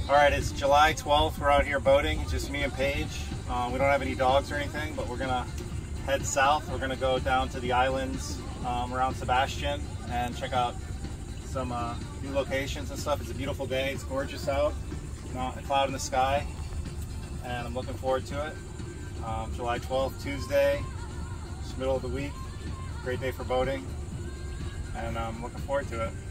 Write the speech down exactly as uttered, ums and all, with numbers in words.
All right, it's July twelfth. We're out here boating, just me and Paige. Um, we don't have any dogs or anything, but we're gonna head south. We're gonna go down to the islands um, around Sebastian and check out some uh, new locations and stuff. It's a beautiful day. It's gorgeous out. Not a cloud in the sky, and I'm looking forward to it. Um, July twelfth, Tuesday, just middle of the week. Great day for boating, and I'm looking forward to it.